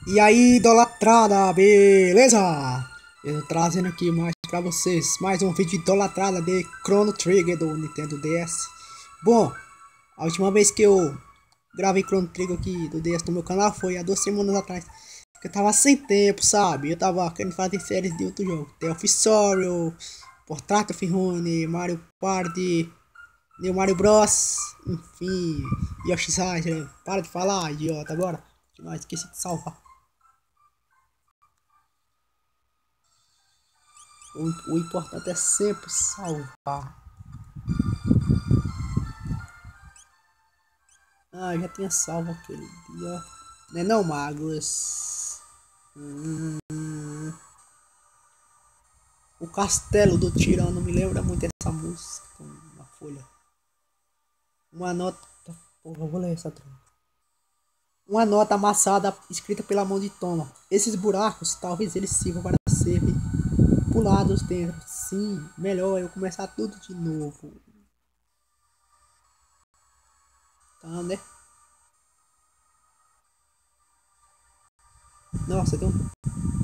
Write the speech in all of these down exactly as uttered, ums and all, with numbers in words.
E aí, idolatrada, beleza? Eu tô trazendo aqui mais pra vocês mais um vídeo de idolatrada de Chrono Trigger do Nintendo D S. Bom, a última vez que eu gravei Chrono Trigger aqui do D S no meu canal foi há duas semanas atrás. Que eu tava sem tempo, sabe? Eu tava querendo fazer séries de outro jogo. The of Story, Portrait of Rune, Mario Party, New Mario Bros. Enfim, Yoshi's Island. Para de falar, idiota, bora. Não, esqueci de salvar. O, o importante é sempre salvar. Ah, já tinha salvo aquele dia. Né não, Magos? Hum, o Castelo do Tirano me lembra muito essa música. Uma folha. Uma nota. Porra, eu vou ler essa troca. Uma nota amassada escrita pela mão de Toma. Esses buracos, talvez eles sirvam para serem pulados dentro. Sim, melhor eu começar tudo de novo. Tá, né? Nossa, tem um.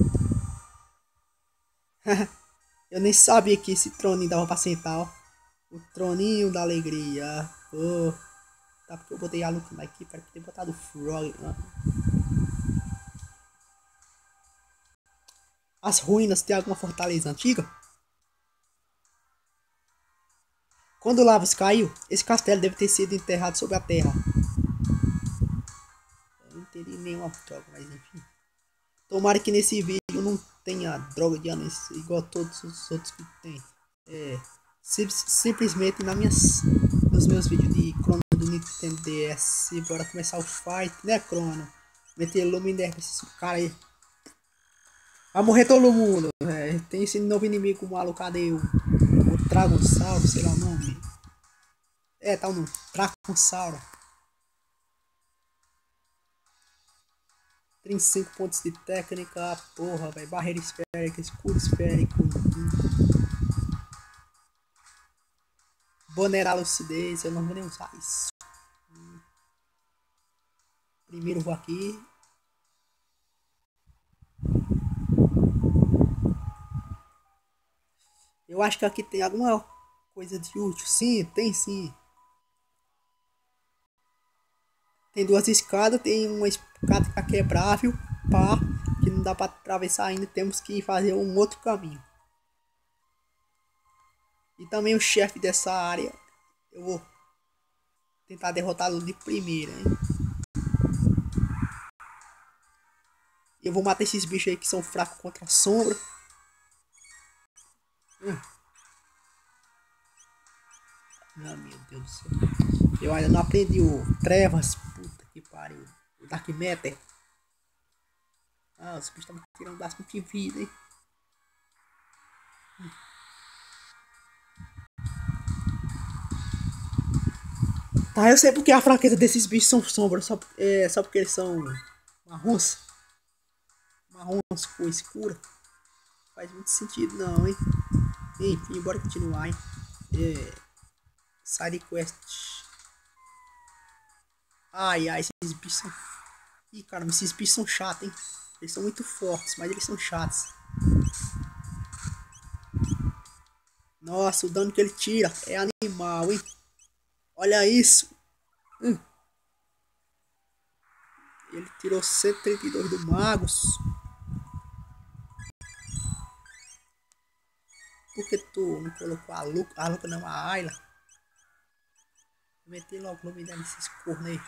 Eu nem sabia que esse troninho dava pra sentar, ó. O troninho da alegria. Oh, tá porque eu botei a Luke aqui para ter botado o Frog. Ó. As ruínas tem alguma fortaleza antiga? Quando o Lavas caiu, esse castelo deve ter sido enterrado sob a terra. Eu não entendi nenhuma droga, mas enfim. Tomara que nesse vídeo não tenha droga de anéis igual todos os outros que tem. É, sim, simplesmente na minhas, nos meus vídeos de Chrono do Nintendo D S. Bora começar o fight, né, Chrono? Meter Luminer pra esses caras aí. Vai morrer todo mundo. É, tem esse novo inimigo maluco, cadê o, o Dragonssauro, sei lá o nome. É, tá o nome. Dragonssauro. trinta e cinco pontos de técnica, porra, velho. Barreira esférica, escudo esférico. Bonerar lucidez, eu não vou nem usar isso. Primeiro vou aqui. Eu acho que aqui tem alguma coisa de útil. Sim, tem sim. Tem duas escadas, tem uma escada que é quebrável, pá, que não dá pra atravessar ainda. Temos que fazer um outro caminho. E também o chefe dessa área, eu vou tentar derrotá-lo de primeira, hein? Eu vou matar esses bichos aí que são fracos contra a sombra. Hum. Ah, meu Deus do céu. Eu ainda não aprendi o Trevas. Puta que pariu. O Dark Matter. Ah, os bichos estão me tirando bastante de vida, hein? Tá, eu sei porque a fraqueza desses bichos são sombras. Só, é, só porque eles são marrons. Marrons com escura. Faz muito sentido não, hein? Enfim, bora continuar, hein? É, side quest. Ai, ai, esses bichos são... Ih, caramba, esses bichos são chatos, hein? Eles são muito fortes, mas eles são chatos. Nossa, o dano que ele tira é animal, hein? Olha isso. Hum. Ele tirou cento e trinta e dois do Magus. Por que tu não colocou a Luca? A Luca não, a Ayla. Meti logo o nome desses cornos aí.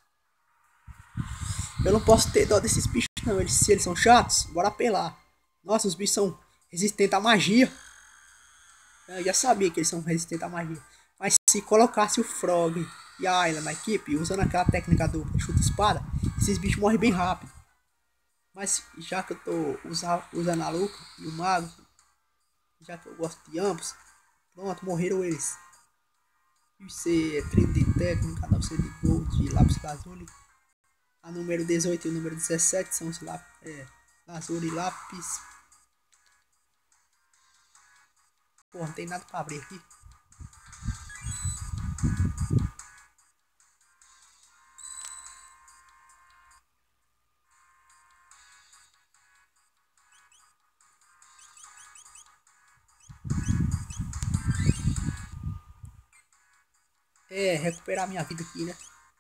Eu não posso ter dó desses bichos não. Eles, se eles são chatos, bora apelar. Nossa, os bichos são resistentes à magia. Eu já sabia que eles são resistentes à magia. Mas se colocasse o Frog e a Ayla na equipe, usando aquela técnica do chuta-espada, esses bichos morrem bem rápido. Mas já que eu tô usando, usando a Luca e o Mago, já que eu gosto de ambos, pronto, morreram eles. C trinta de técnica, nove de gold, de lápis lazuli. A número dezoito e o número dezessete são os lápis, é, lazuli lápis. Pô, não tem nada pra abrir aqui. É, recuperar minha vida aqui, né?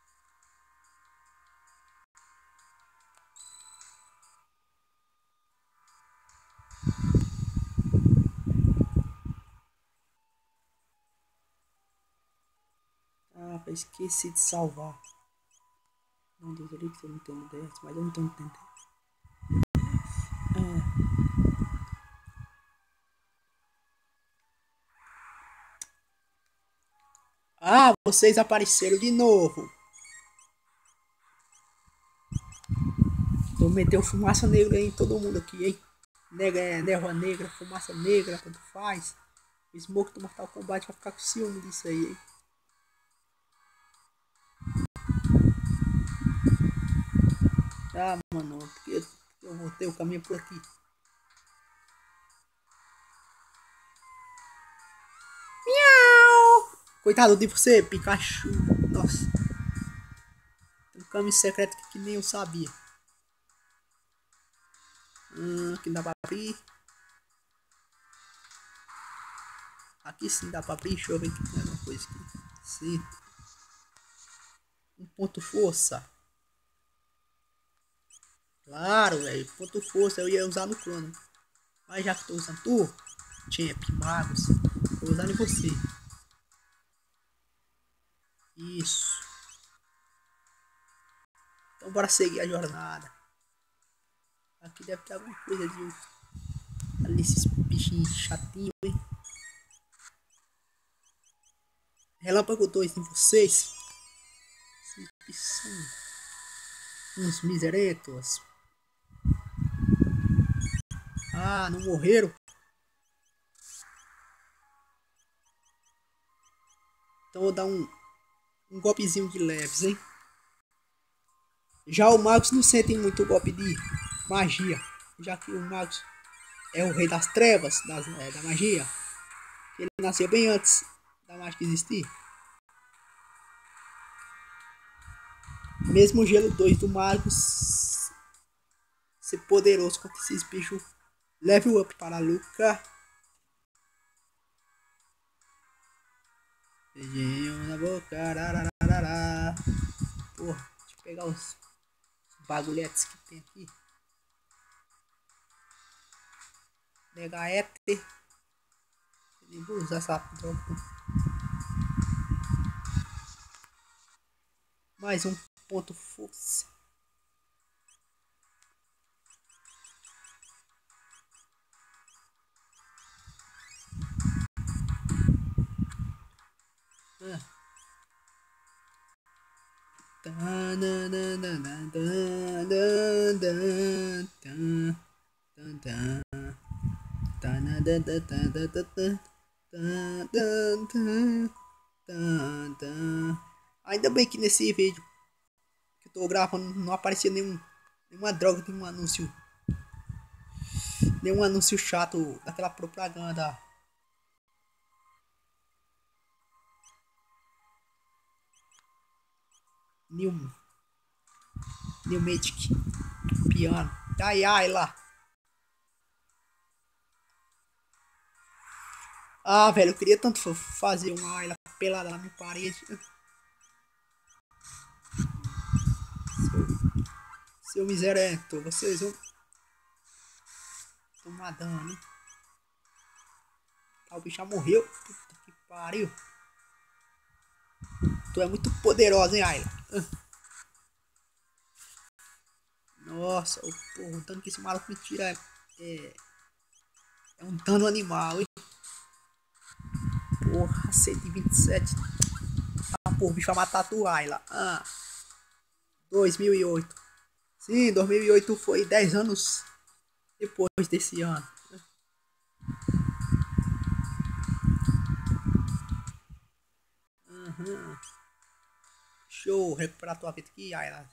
Ah, eu esqueci de salvar. Não deveria que eu não tenho dez, mas eu não tenho tempo. Ah. ah, vocês apareceram de novo. Vou meter fumaça negra em todo mundo aqui, hein? Negra é névoa negra, fumaça negra, tanto faz. O Smoke do Mortal Kombat vai ficar com ciúme disso aí, hein? Ah, mano, porque eu voltei o caminho por aqui. Miau! Coitado de você, Pikachu. Nossa. Tem um caminho secreto que nem eu sabia. Hum, aqui dá pra abrir. Aqui sim dá pra abrir. Deixa eu ver aqui tem alguma coisa aqui. Sim. Um ponto força. Claro, velho. Ponto força eu ia usar no clone. Mas já que tô usando tu, Champ, Magos, vou usar em você. Isso. Então bora seguir a jornada. Aqui deve ter alguma coisa de ali esses bichinhos chatinhos, hein? Relâmpago dois em vocês. Esses são uns miseretos. Ah, não morreram? Então vou dar um, um golpezinho de leves, hein? Já o Magus não sente muito golpe de magia. Já que o Magus é o rei das trevas, das, é, da magia. Ele nasceu bem antes da mágica existir. Mesmo o gelo dois do Magus ser poderoso contra esses bichos. Level up para Luca. Beijinho na boca. Rararara. Porra, deixa eu pegar os bagulhetes que tem aqui. Mega éter. Nem vou usar essa droga. Mais um ponto força. Ah. Ainda bem que nesse vídeo que eu tô gravando não aparecia nenhum, nenhuma droga, nenhum anúncio, nenhum anúncio chato daquela propaganda. New, New Magic Piano. Ai ai lá. Ah, velho, eu queria tanto fazer uma Ayla pelada na minha parede. Seu, seu miserento, vocês vão tomar dano, hein? Ah, o bicho já morreu. Puta que pariu. Tu é muito poderosa, hein, Ayla? Nossa, o, porra, o dano que esse maluco me tira é, é, é um dano animal, hein? Porra, cento e vinte e sete. Ah, porra, o bicho vai matar a tua Ayla. Ah, dois mil e oito. Sim, dois mil e oito foi dez anos depois desse ano. Uhum. Show, recuperar tua vida aqui, Ayla.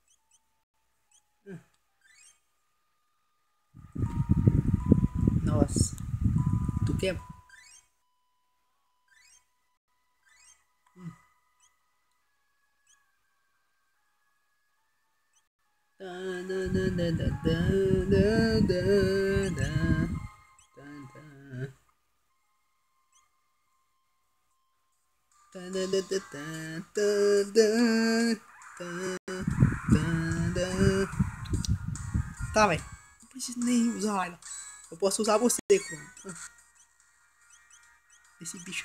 Nossa, tu quer? Tá, velho. Não preciso nem usar ela. Eu posso usar você, Chrome. Esse bicho.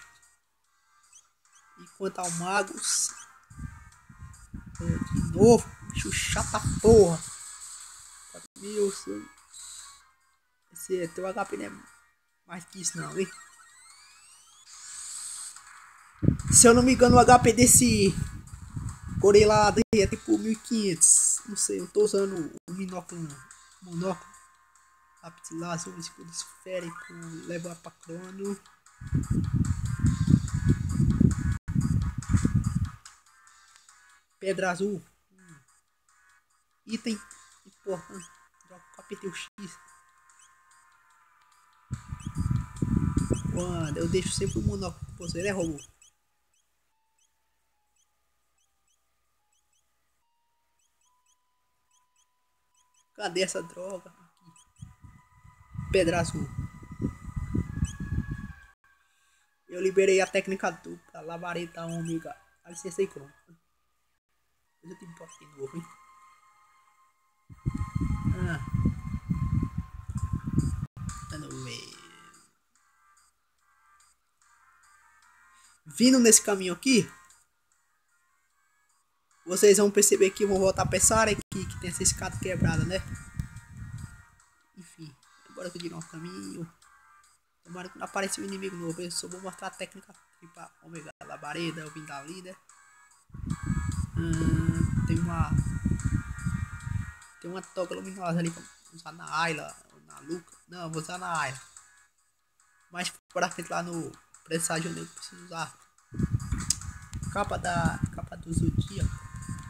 E quanto ao Magus. De novo. Bicho chata porra. Meu, esse teu H P não é mais que isso não, hein? Se eu não me engano, o H P desse gorila é tipo mil e quinhentos. Não sei, eu tô usando o binóculo, monóculo, lápis laser, escudo esférico, levar pra crono. Pedra azul. Hum. Item importante. Droga, apertei o X. Quando eu deixo sempre o monóculo com você, né, robô? Cadê essa droga? Aqui. Pedra azul. Eu liberei a técnica dupla, labareda ômega. A licença aí, pronto. Eu já tenho um pote de novo, hein? Ah. Vindo nesse caminho aqui, vocês vão perceber que eu vou voltar pra essa área aqui, que tem essa escada quebrada, né? Enfim, agora que eu digo um caminho. Tomara que não apareça um inimigo novo. Eu só vou mostrar a técnica pra ômega labareda, eu vim dali, né? Hum, tem uma. Tem uma toca luminosa ali pra usar na Ayla, na Luca. Não, eu vou usar na Ayla. Mas pra frente lá no presságio eu preciso usar capa da. Capa do Zodíaco.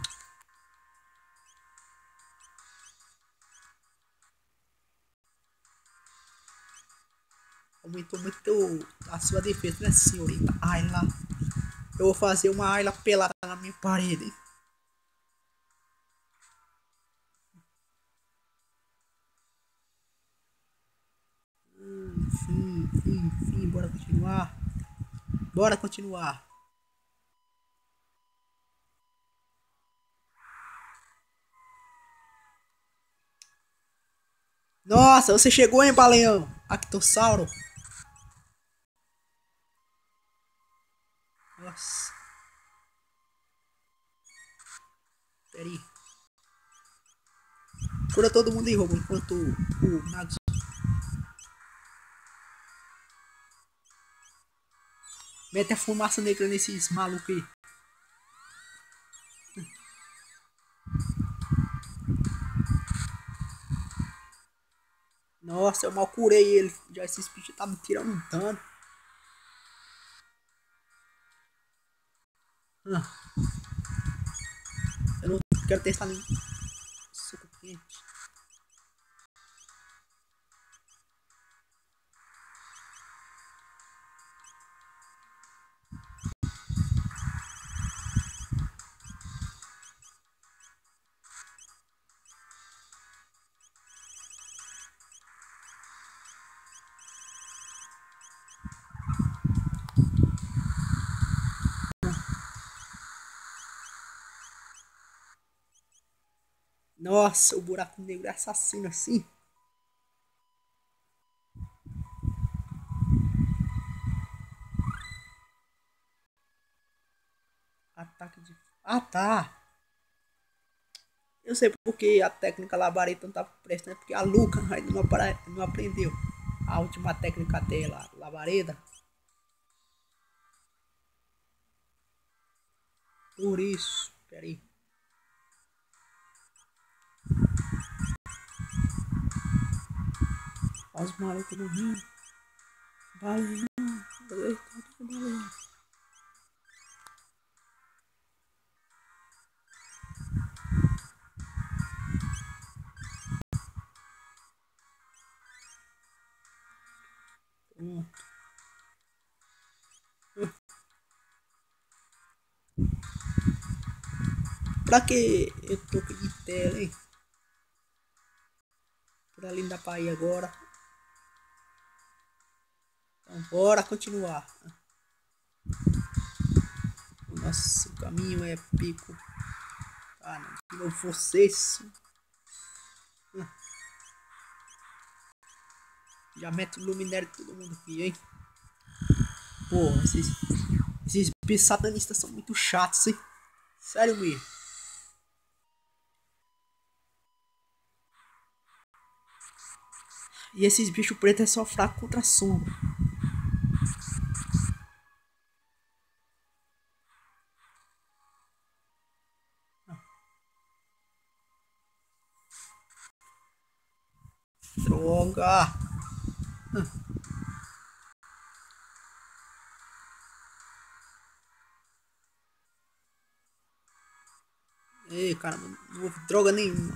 Aumentou muito a sua defesa, né, senhorita? Ayla. Eu vou fazer uma Ayla pelada na minha parede. Enfim, enfim, enfim, bora continuar. Bora continuar. Nossa, você chegou, hein, baleão? Actossauro. Nossa. Pera aí. Cura todo mundo em roubo enquanto o, o Nagus. Mete a fumaça negra nesses malucos aí. Nossa, eu mal curei ele. Já esses bichos tá me tirando um dano. Ah. Eu não quero testar nem suco quente. Nossa, o buraco negro é assassino assim. Ataque de. Ah, tá. Eu sei porque a técnica labareda não tá prestando. Porque a Luca ainda não, apare... não aprendeu a última técnica dela, labareda. Por isso. Pera aí. Olha os malucos do rio. Baleão. Baleão. Pronto. Pra que eu tô de tela, hein? Por ali não dá pra ir agora. Então bora continuar. Nossa, o caminho é pico. Ah, não. Que não fosse isso. Ah. Já mete o luminário de todo mundo aqui, hein? Porra, esses, esses bichos satanistas são muito chatos, hein? Sério mesmo. E esses bichos pretos é só fraco contra a sombra. Droga! Ei, cara, não houve droga nenhuma.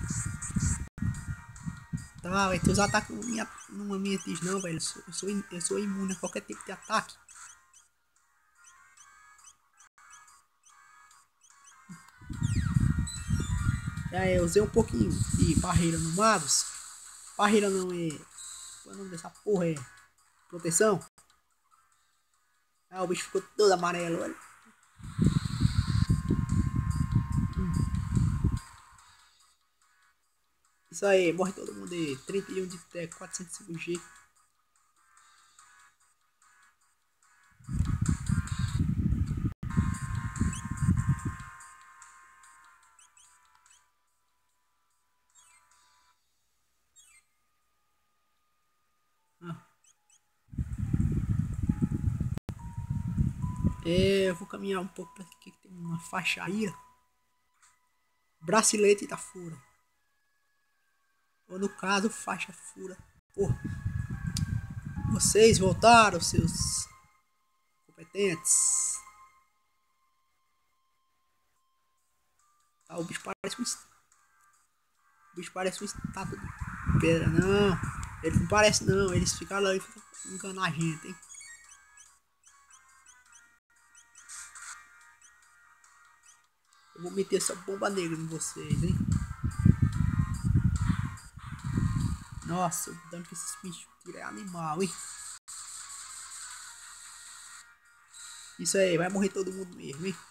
Tá, vai ter os ataques numa minha, numa minha diz não, velho. Eu sou, eu, sou, eu sou imune a qualquer tipo de ataque. É, eu usei um pouquinho de barreira no Magos. Barreira não é. Qual é o nome dessa porra? É proteção. Ah, o bicho ficou todo amarelo, olha. Isso aí, morre todo mundo aí. trinta e um de tech, quatrocentos e cinco G. Ah. É, eu vou caminhar um pouco pra aqui que tem uma faixa aí. Bracelete da fura. Ou no caso, faixa fura. Porra. Vocês voltaram, seus competentes. Tá, o bicho parece um. O bicho parece um estátua de pedra. Não, ele não parece não. Eles ficam lá e ficam enganando a gente, hein? Eu vou meter essa bomba negra em vocês, hein? Nossa, o dano que esses bichos tiram é animal, hein? Isso aí, vai morrer todo mundo mesmo, hein?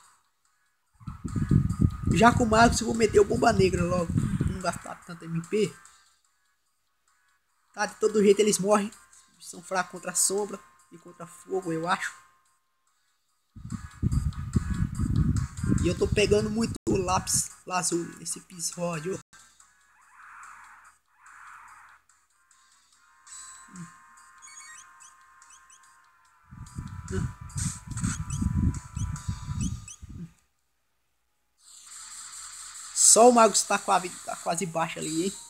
Já com o Magus eu vou meter o bomba negra logo. Não gastar tanto M P. Tá, de todo jeito eles morrem. São fracos contra a sombra e contra fogo, eu acho. E eu tô pegando muito o lápis azul nesse episódio. Só o Magus tá, com a vida, tá quase baixa ali, hein?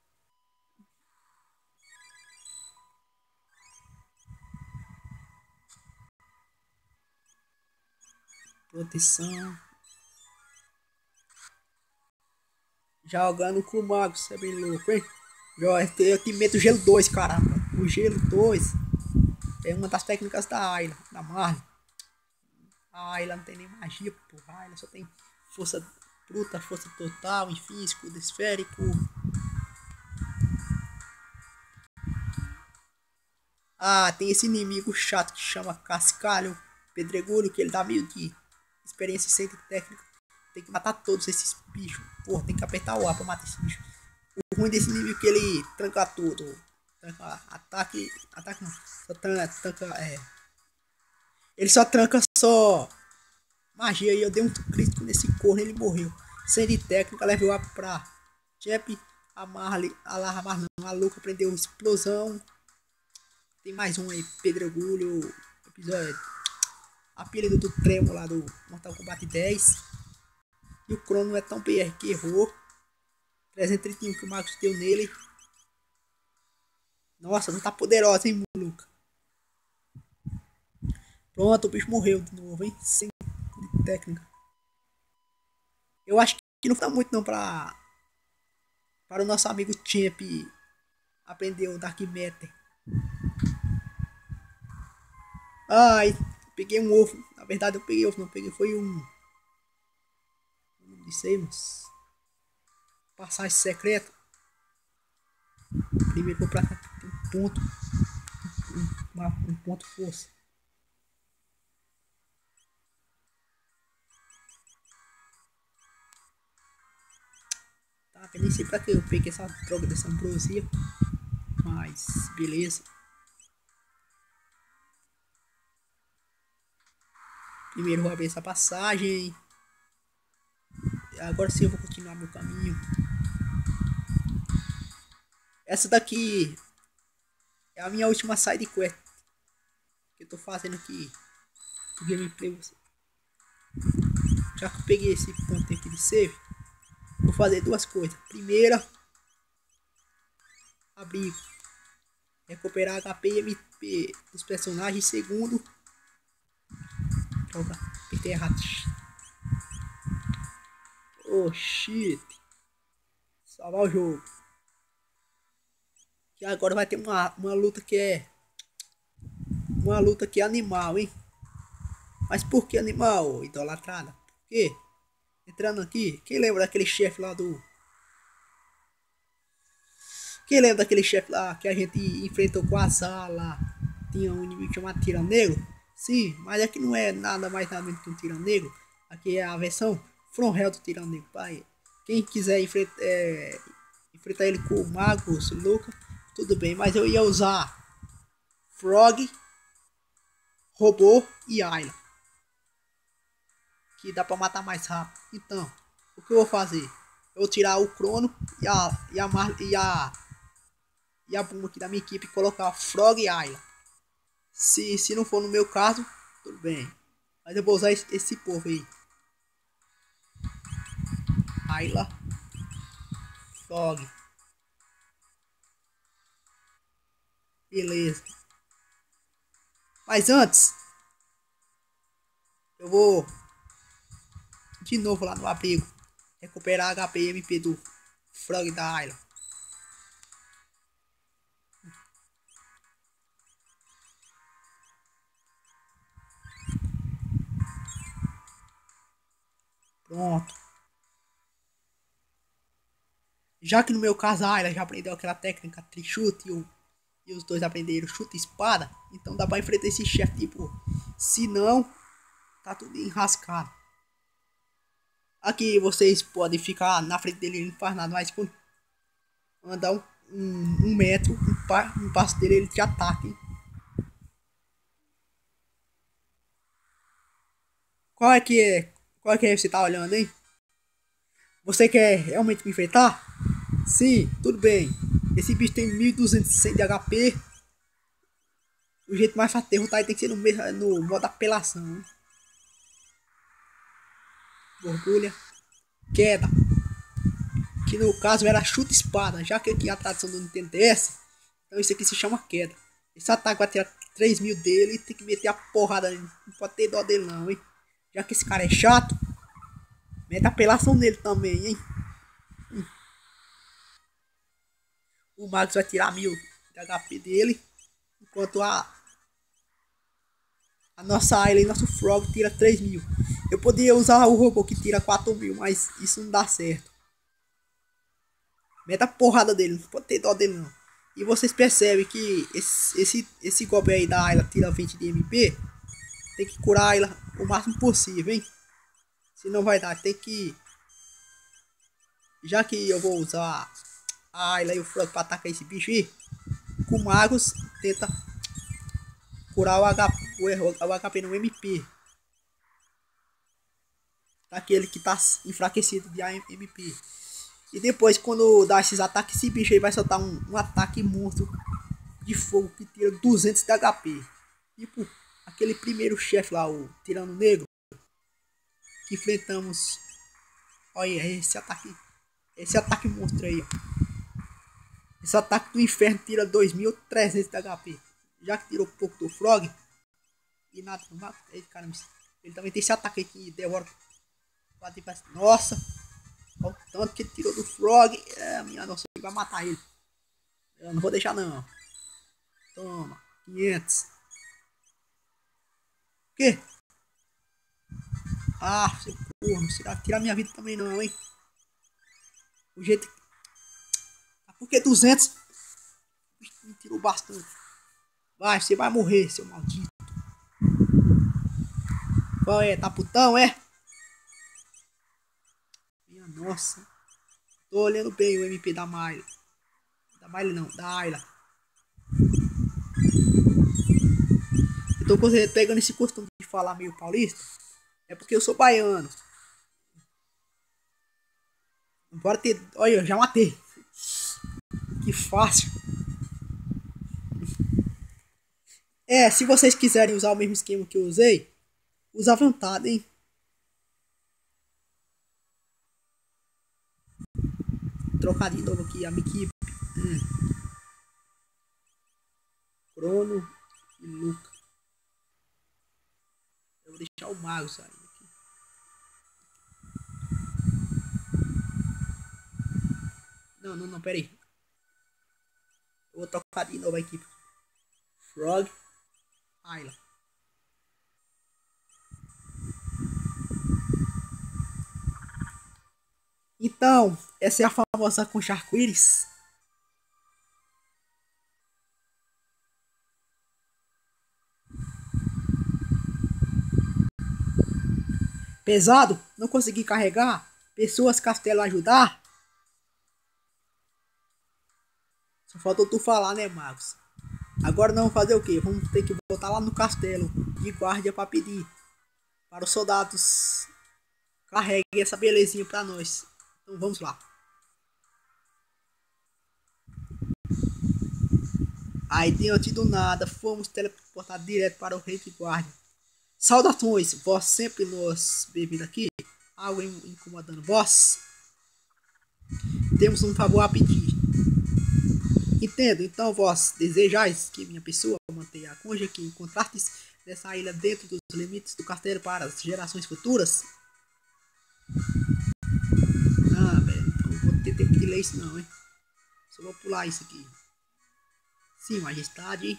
Proteção. Jogando com o Magus, você é bem louco, hein? Eu te meto o gelo dois, caramba. O gelo dois é uma das técnicas da Ayla, da Marley. A Ayla não tem nem magia, porra. A Ayla só tem força bruta, força total, enfim, escudo esférico. Ah, tem esse inimigo chato que chama Cascalho, Pedregulho, que ele dá meio de experiência sem técnica. Tem que matar todos esses bichos. Porra, tem que apertar o A pra matar esse bicho. O ruim desse inimigo é que ele tranca tudo. Tranca ataque. Ataque não. Só tranca. tranca é. Ele só tranca só magia. E eu dei um crítico nesse corno e ele morreu. Sem de técnica, level up pra Jep. A Marley. A Lara Marley não. A Luca prendeu explosão. Tem mais um aí. Pedregulho. Episódio. Apelido do Tremo lá do Mortal Kombat dez. E o Crono é tão B R que errou. trezentos e trinta e um que o Marcos deu nele. Nossa, não tá poderosa, hein, Luca? Pronto, o bicho morreu de novo, hein? Sem técnica. Eu acho que não tá muito não pra. Para o nosso amigo Champ aprender o Dark Matter. Ai, peguei um ovo. Na verdade eu peguei ovo, não peguei. Foi um. Não dissemos. Passagem secreta. Primeiro vou pra cá. Um ponto. Um, uma, um ponto força. Ah, eu nem sei pra que eu peguei essa droga dessa ambrosia. Mas, beleza. Primeiro vou abrir essa passagem. Agora sim eu vou continuar meu caminho. Essa daqui é a minha última side quest que eu tô fazendo aqui pro gameplay. Já que eu peguei esse ponto aqui de save, vou fazer duas coisas. Primeira, abrir, recuperar H P e M P dos personagens. Segundo, droga, apertei errado. Oh shit. Salvar o jogo. Que agora vai ter uma, uma luta que é. Uma luta que é animal, hein? Mas por que animal, idolatrada? Por quê? Entrando aqui, quem lembra daquele chefe lá do. Quem lembra daquele chefe lá que a gente enfrentou com a sala? Tinha um inimigo chamado Tirano Negro? Sim, mas aqui não é nada mais nada menos que um Tirano Negro. Aqui é a versão From Hell do Tirano Negro. Pai. Quem quiser enfrentar, é, enfrentar ele com o Magus, Luca, tudo bem. Mas eu ia usar Frog, Robô e Ayla, que dá pra matar mais rápido. Então, o que eu vou fazer? Eu vou tirar o Crono e a e a e a e a Buma aqui da minha equipe e colocar Frog e Ayla. Se se não for no meu caso, tudo bem. Mas eu vou usar esse, esse povo aí. Ayla, Frog. Beleza. Mas antes, eu vou de novo lá no abrigo recuperar H P e M P do Frog e da Ayla. Pronto. Já que no meu caso a Ayla já aprendeu aquela técnica trichute e, o, e os dois aprenderam chute e espada, então dá pra enfrentar esse chefe tipo. Se não, tá tudo enrascado. Aqui vocês podem ficar na frente dele, ele não faz nada, mas quando andar um, um, um metro, um, pa, um passo dele, ele te ataca, hein? Qual é que é? Qual é que é você tá olhando, hein? Você quer realmente me enfrentar? Sim, tudo bem. Esse bicho tem mil e duzentos de H P. O jeito mais fácil de derrotar tem que ser no, no modo apelação, hein? Borbulha. Queda. Que no caso era chute espada. Já que aqui a tradução do Nintendo D S, então isso aqui se chama queda. Esse ataque vai tirar três mil dele e tem que meter a porrada nele. Não pode ter dó dele não, hein? Já que esse cara é chato, mete a apelação nele também, hein? Hum. O Magus vai tirar mil de H P dele. Enquanto a A nossa Ayla e nosso Frog tira três mil. Eu poderia usar o robô que tira quatro mil, mas isso não dá certo. Meta a porrada dele, não pode ter dó dele não. E vocês percebem que esse, esse, esse golpe aí da Ayla tira vinte de M P. Tem que curar a Ayla o máximo possível, hein? Senão vai dar, tem que... Já que eu vou usar a Ayla e o Frog para atacar esse bicho aí, com o Magus tenta curar o, H, o, o H P no M P. Daquele que tá enfraquecido de M P. E depois, quando dá esses ataques, esse bicho aí vai soltar um, um ataque monstro de fogo que tira duzentos de H P. Tipo aquele primeiro chefe lá, o Tirano Negro, que enfrentamos. Olha esse ataque. Esse ataque monstro aí. Esse ataque do inferno tira dois mil e trezentos de H P. Já que tirou um pouco do Frog. E nada, caramba, ele também tem esse ataque aqui que devora. Nossa, olha o tanto que ele tirou do Frog. É, minha nossa, ele vai matar ele. Eu não vou deixar não. Toma, quinhentos. O quê? Ah, seu porra, não será tirar minha vida também não, hein? O jeito. Ah, por que duzentos? Me tirou bastante. Vai, você vai morrer, seu maldito. Qual é? Tá putão, é? Minha nossa. Tô olhando bem o M P da Miley. Da Miley não, da Ayla. Eu tô pegando esse costume de falar meio paulista. É porque eu sou baiano. Bora ter. Olha, eu já matei. Que fácil. É, se vocês quiserem usar o mesmo esquema que eu usei, usa à vontade, hein? Trocar de novo aqui a minha equipe. Hum. Crono e Luca. Eu vou deixar o Mago saindo aqui. Não, não, não, pera aí. Eu vou trocar de novo a equipe. Frog. Ayla. Então, essa é a famosa concha arco-íris. Pesado? Não consegui carregar? Pessoas, castelo ajudar? Só faltou tu falar, né, Marcos? Agora não vamos fazer o quê? Vamos ter que voltar lá no castelo de guarda para pedir para os soldados carreguem essa belezinha para nós. Então vamos lá. Aí diante do nada, fomos teleportados direto para o rei de guarda. Saudações, vós sempre nos bem-vindo aqui. Algo incomodando vós? Temos um favor a pedir. Entendo, então vós desejais que minha pessoa mantenha a conja que encontrastes nessa ilha dentro dos limites do castelo para as gerações futuras? Ah, velho, então vou ter tempo de ler isso não, hein? Só vou pular isso aqui. Sim, majestade.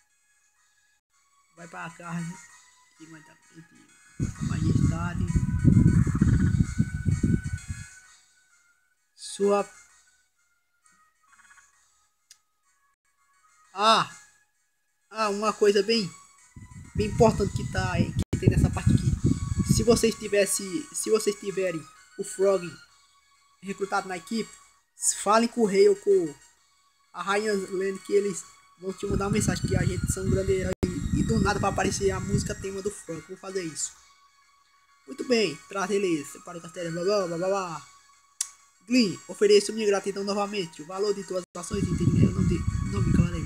Vai para cá, né? E vai dar majestade. Sua... Ah! Ah, uma coisa bem... Bem importante que tá aí, que tem nessa parte aqui. Se vocês tivessem... Se vocês tiverem o Frog recrutado na equipe, falem com o rei ou com a rainha Lene que eles vão te mandar uma mensagem que a gente são grandes heróis e do nada vai aparecer a música tema do Frog. Vou fazer isso. Muito bem, traz eles para o castelo. Blá blá blá blá blá. Glyn, ofereço minha gratidão novamente. O valor de tuas ações e dinheiro não, de, não me calarei.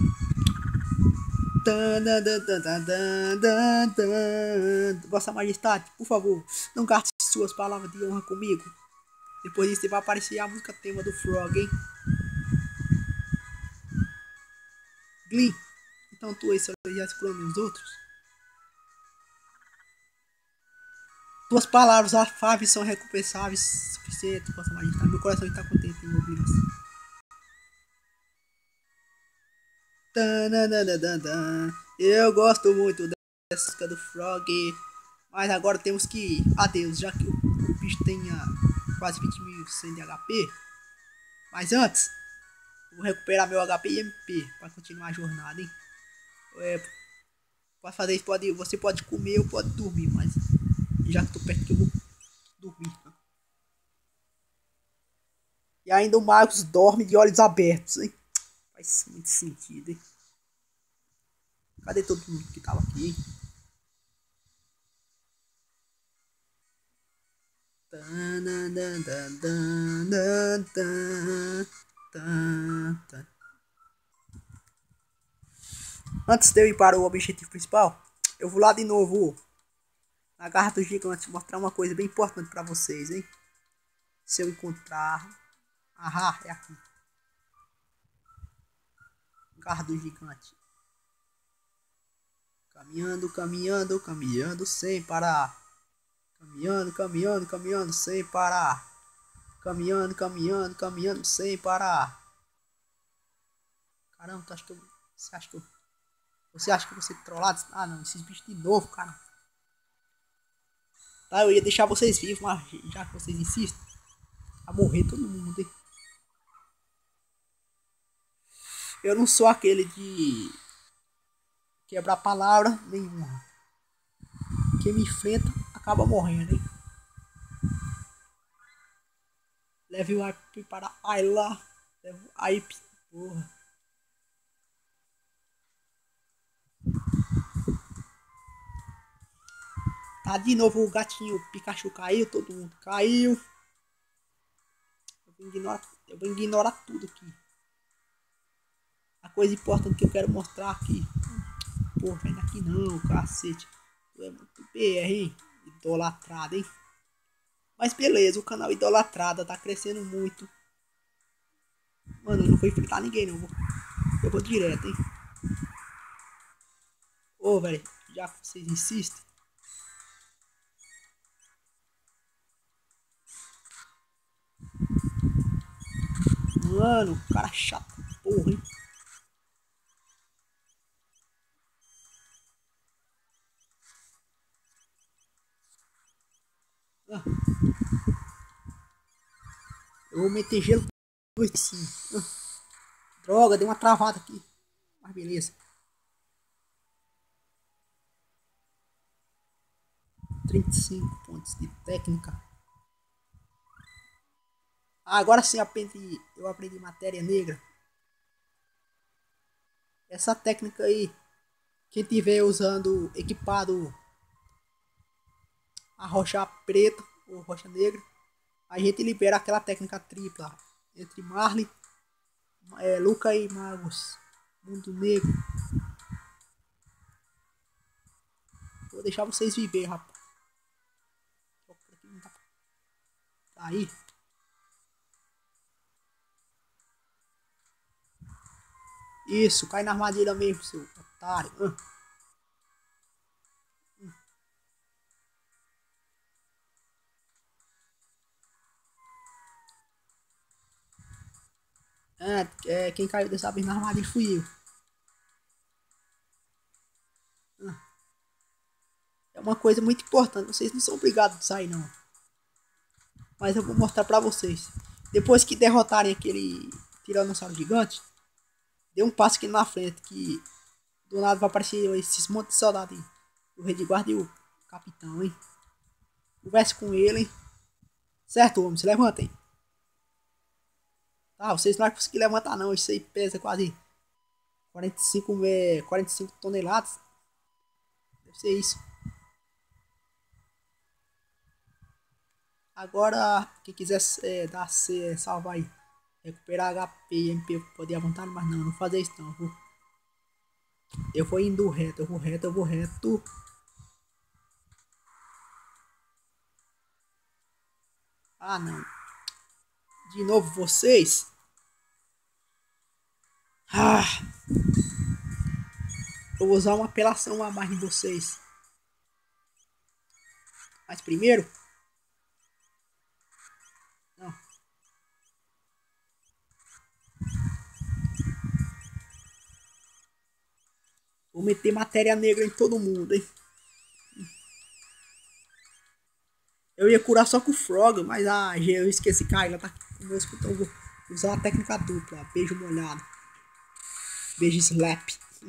Vossa Majestade, por favor, não gaste suas palavras de honra comigo. Depois disso vai aparecer a música tema do Frog, hein? Glyn, então tu e seus já se curando os outros? Tuas palavras afáveis são recompensáveis suficientes, Vossa Majestade. Meu coração está contente em ouvi-las. Eu gosto muito dessa música do Frog. Mas agora temos que ir. Adeus, já que o, o bicho tenha quase vinte mil cem de H P. Mas antes, vou recuperar meu H P e M P para continuar a jornada, hein? É, para fazer isso, pode, você pode comer ou pode dormir, mas já que estou perto que eu vou dormir. Tá? E ainda o Marcos dorme de olhos abertos, hein? Faz muito sentido, hein? Cadê todo mundo que tava aqui, hein? Antes de eu ir para o objetivo principal, eu vou lá de novo na Garra do Gigante mostrar uma coisa bem importante para vocês, hein? Se eu encontrar... Ahá, é aqui. Garra do Gigante. Caminhando, caminhando, caminhando sem parar. Caminhando, caminhando, caminhando sem parar. Caminhando, caminhando, caminhando sem parar. Caramba, tu acha que eu... Você acha que eu... Você acha que eu vou ser trollado? Ah não, esses bichos de novo, cara. Tá, eu ia deixar vocês vivos, mas já que vocês insistem, a morrer todo mundo, hein? Eu não sou aquele de quebrar palavra nenhuma. Quem me enfrenta acaba morrendo, hein? Leve o aip para Ayla. Leve o aip. Porra. Tá de novo o gatinho Pikachu caiu, todo mundo caiu. Eu vou ignorar, eu vou ignorar tudo aqui. A coisa importante que eu quero mostrar aqui. Porra, vem daqui não, cacete. Tu é muito B R, hein? Idolatrado, hein? Mas beleza, o canal Idolatrada tá crescendo muito. Mano, eu não vou enfrentar ninguém não. Eu vou direto, hein? Ô, velho, já que vocês insistem. Mano, cara chato, porra, hein? Ah, eu vou meter gelo sim. Ah, droga, deu uma travada aqui. Mas beleza. trinta e cinco pontos de técnica. Ah, agora sim aprendi, eu aprendi matéria negra. Essa técnica aí, quem tiver usando equipado a rocha preta ou rocha negra, a gente libera aquela técnica tripla entre Marley, é, Luca e Magos, Mundo Negro. Vou deixar vocês viver, rapaz. Aí. Isso, cai na armadilha mesmo, seu otário. Ah. É, é, quem caiu dessa vez na armadilha fui eu. Ah. É uma coisa muito importante. Vocês não são obrigados a sair, não. Mas eu vou mostrar pra vocês. Depois que derrotarem aquele tiranossauro gigante, dê um passo aqui na frente que do nada vai aparecer esses montes de soldados aí. O rei de guarda e o capitão, hein? Converse com ele, hein? Certo, homem? Se levantem. Tá, vocês não vão conseguir levantar não. Isso aí pesa quase quarenta e cinco, é, quarenta e cinco toneladas. Deve ser isso. Agora, quem quiser é, dar C, salvar aí. Recuperar H P e M P poder à vontade, mas não, não fazer isso não. Eu vou, eu vou indo reto, eu vou reto, eu vou reto. Ah não. De novo vocês. Ah, eu vou usar uma apelação a mais em vocês. Mas primeiro. Não. Vou meter matéria negra em todo mundo, hein? Eu ia curar só com o Frog, mas ah, eu esqueci, cara, ela tá conosco, então eu vou usar a técnica dupla. Beijo molhado. Beijo slap.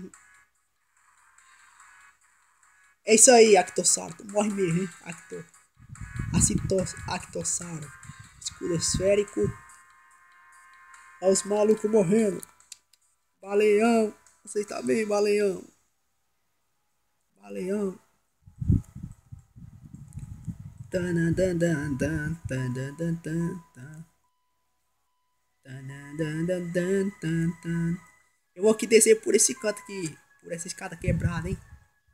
É isso aí, Actossauro. Tu morre mesmo, hein? Actor. Acitos, Actossauro. Escudo esférico. Olha os malucos morrendo. Baleão. Você tá bem, baleão? Baleão. Eu vou aqui descer por esse canto aqui. Por essa escada quebrada, hein?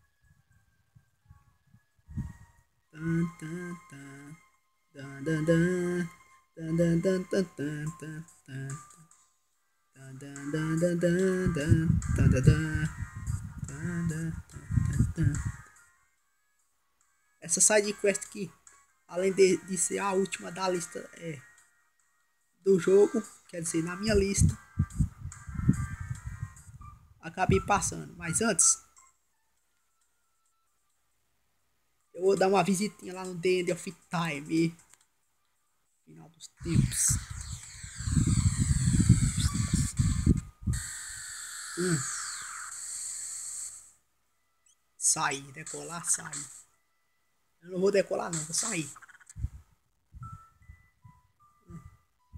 Essa side quest aqui, além de, de ser a última da lista é, do jogo, quer dizer, na minha lista, acabei passando. Mas antes, eu vou dar uma visitinha lá no The End of Time. Final dos tempos. Hum. Sair, decolar, sair. Eu não vou decolar não, vou sair. Hum.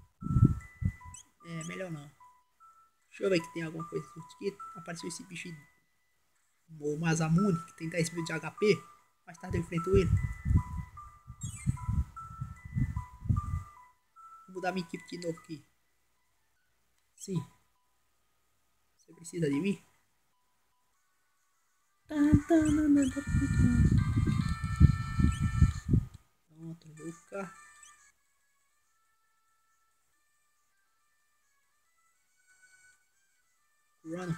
É, melhor não. Deixa eu ver que tem alguma coisa aqui. Apareceu esse bicho, o Masamune, que tem dez mil de H P. Mais tarde eu enfrento ele. Vou mudar minha equipe de novo aqui. Sim. Você precisa de mim? Pronto, Luca. Run.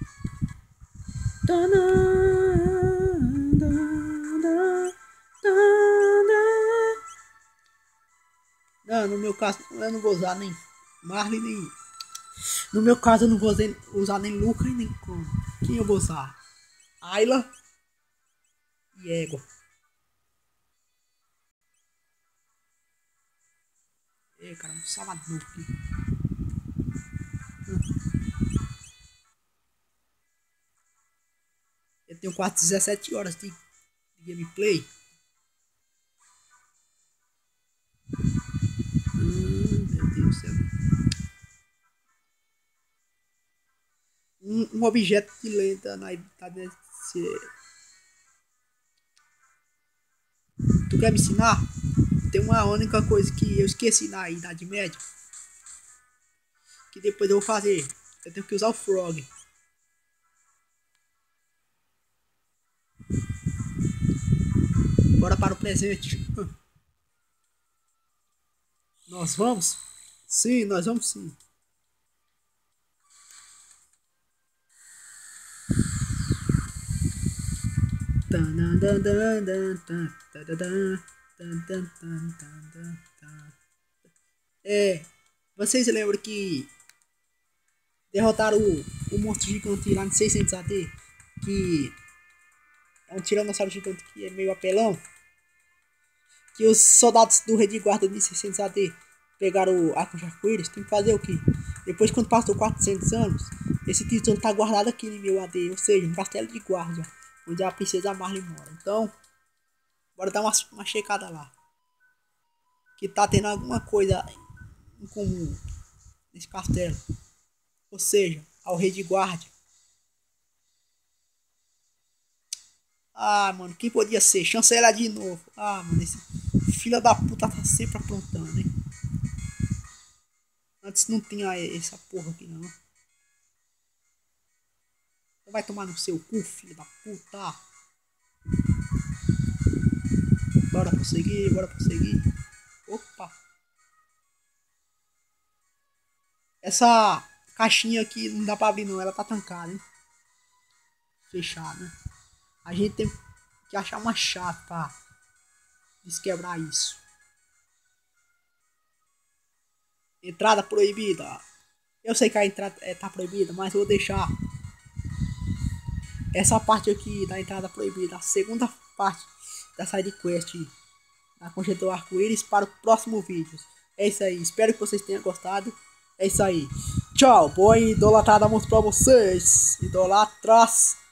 Não, no meu caso eu não vou usar nem Marley nem. No meu caso eu não vou usar nem Luca e nem como. Quem eu vou usar? Ayla e Égua. Ei, cara, um saladão aqui. Eu tenho quase dezessete horas de, de gameplay. Hum, meu Deus do céu. Um, um objeto de lenda na idade desse... Tu quer me ensinar? Tem uma única coisa que eu esqueci na Idade Média. Que depois eu vou fazer. Eu tenho que usar o Frog. Bora para o presente. Nós vamos? Sim, nós vamos sim. É, vocês lembram que derrotaram o, o monstro gigante lá no seiscentos A D? Que é um tiranossauro gigante que é meio apelão. Que os soldados do rei de guarda de seiscentos A D pegaram o arco de arco-íris. Tem que fazer o quê? Depois, quando passou quatrocentos anos, esse tesouro tá guardado aqui no meu A D, ou seja, no castelo de guarda, onde a princesa Marley mora. Então, bora dar uma, uma checada lá. Que tá tendo alguma coisa em comum nesse castelo. Ou seja, ao rei de guarda. Ah, mano, quem podia ser? Chancelar de novo. Ah, mano, esse filho da puta tá sempre aprontando, hein? Antes não tinha essa porra aqui, não. Vai tomar no seu cu, filho da puta. Bora prosseguir, bora prosseguir. Opa. Essa caixinha aqui não dá pra abrir não, ela tá trancada, hein? Fechada, né? A gente tem que achar uma chave pra desquebrar isso. Entrada proibida. Eu sei que a entrada é, tá proibida, mas vou deixar essa parte aqui da entrada proibida, a segunda parte da side quest da Concha do Arco-Íris para o próximo vídeo. É isso aí, espero que vocês tenham gostado. É isso aí. Tchau, boa idolatrada, mostro pra vocês. Idolatras.